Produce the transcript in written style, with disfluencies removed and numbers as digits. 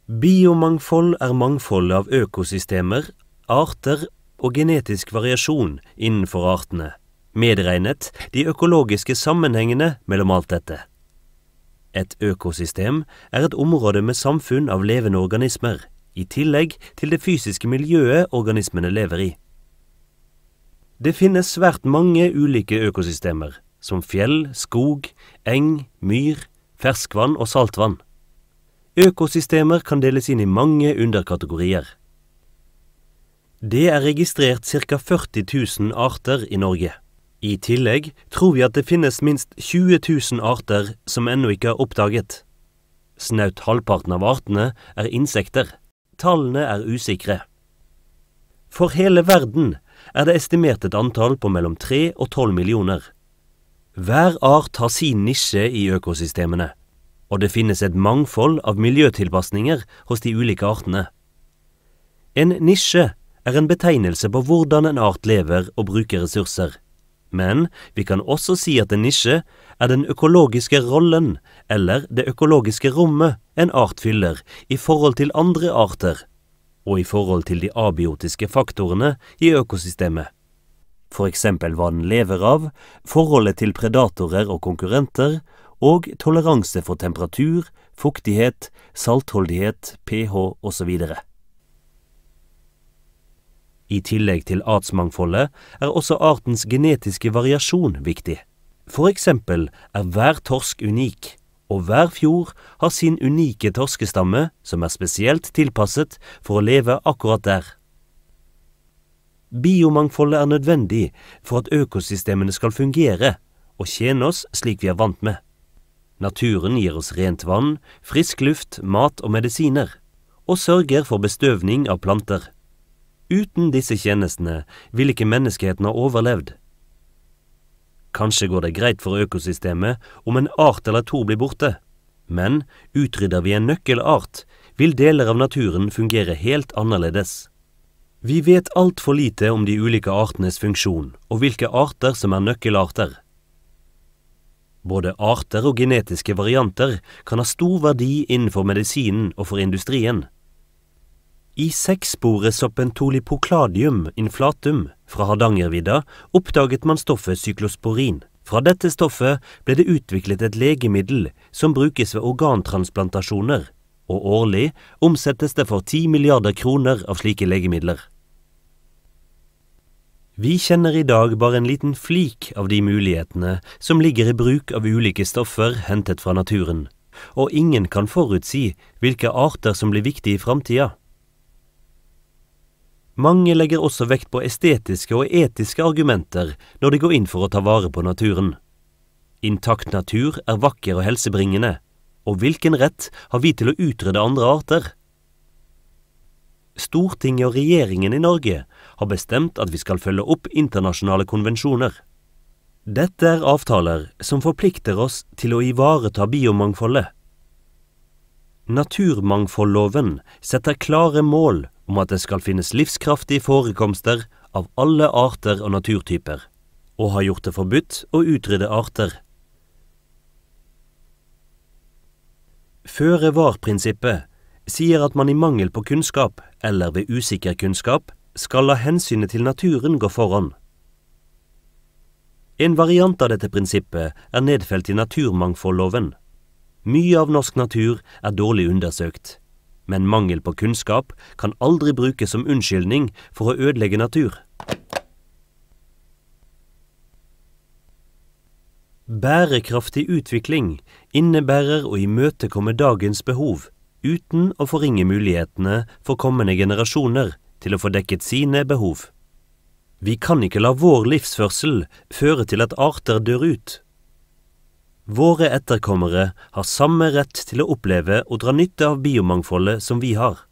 Biomangfold mangfoldet av økosystemer, arter og genetisk variasjon innenfor artene, medregnet de økologiske sammenhengene mellom alt dette. Et økosystem et område med samfunn av levende organismer, i tillegg til det fysiske miljøet organismene lever i. Det finnes svært mange ulike økosystemer, som fjell, skog, eng, myr, ferskvann og saltvann. Økosystemer kan deles inn i mange underkategorier. Det registrert ca. 40 000 arter i Norge. I tillegg tror vi at det finnes minst 20 000 arter som ennå ikke oppdaget. Snaut halvparten av artene insekter. Tallene usikre. For hele verden det estimert et antall på mellom 3 og 12 millioner. Hver art har sin nisje i økosystemene, og det finnes et mangfold av miljøtilpasninger hos de ulike artene. En nisje en betegnelse på hvordan en art lever og bruker ressurser. Men vi kan også si at en nisje den økologiske rollen eller det økologiske rommet en art fyller i forhold til andre arter, og i forhold til de abiotiske faktorene i økosystemet. For eksempel hva den lever av, forholdet til predatorer og konkurrenter, og toleranse for temperatur, fuktighet, saltholdighet, pH osv. I tillegg til artsmangfoldet også artens genetiske variasjon viktig. For eksempel hver torsk unik, og hver fjord har sin unike torskestamme som spesielt tilpasset for å leve akkurat der. Biomangfoldet nødvendig for at økosystemene skal fungere og tjene oss slik vi vant med. Naturen gir oss rent vann, frisk luft, mat og medisiner, og sørger for bestøvning av planter. Uten disse tjenestene vil ikke menneskeheten ha overlevd. Kanskje går det greit for økosystemet om en art eller to blir borte, men utrydder vi en nøkkelart, vil deler av naturen fungere helt annerledes. Vi vet alt for lite om de ulike artenes funksjon og hvilke arter som nøkkelarter. Både arter og genetiske varianter kan ha stor verdi innenfor medisinen og for industrien. I sekssporesoppen Tolipokladium inflatum fra Hardangervidda oppdaget man stoffet cyklosporin. Fra dette stoffet ble det utviklet et legemiddel som brukes ved organtransplantasjoner, og årlig omsettes det for 10 milliarder kroner av slike legemidler. Vi kjenner i dag bare en liten flik av de mulighetene som ligger i bruk av ulike stoffer hentet fra naturen, og ingen kan forutsi hvilke arter som blir viktige i fremtiden. Mange legger også vekt på estetiske og etiske argumenter når de går inn for å ta vare på naturen. Intakt natur vakker og helsebringende, og hvilken rett har vi til å utrydde andre arter? Stortinget og regjeringen i Norge har bestemt at vi skal følge opp internasjonale konvensjoner. Dette avtaler som forplikter oss til å ivareta biomangfoldet. Naturmangfoldloven setter klare mål om at det skal finnes livskraftige forekomster av alle arter og naturtyper, og har gjort det forbudt å utrydde arter. Føre-var-prinsippet sier at man i mangel på kunnskap, eller ved usikker kunnskap, skal la hensynet til naturen gå foran. En variant av dette prinsippet nedfelt i naturmangfoldloven. Mye av norsk natur dårlig undersøkt, men mangel på kunnskap kan aldri brukes som unnskyldning for å ødelegge natur. Bærekraftig utvikling innebærer å imøtekomme dagens behov, uten å forringe mulighetene for kommende generasjoner til å få dekket sine behov. Vi kan ikke la vår livsførsel føre til at arter dør ut. Våre etterkommere har samme rett til å oppleve og dra nytte av biomangfoldet som vi har.